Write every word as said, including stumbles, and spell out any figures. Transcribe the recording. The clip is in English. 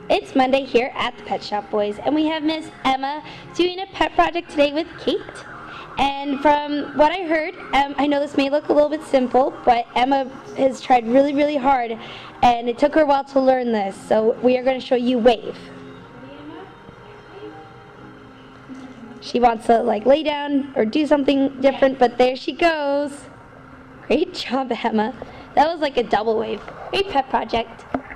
It's Monday here at the Pet Shop Boys, and we have Miss Emma doing a pet project today with Kate. And from what I heard, um, I know this may look a little bit simple, but Emma has tried really, really hard, and it took her a while to learn this. So we are going to show you wave. She wants to like lay down or do something different, but there she goes. Great job, Emma. That was like a double wave. Great pet project.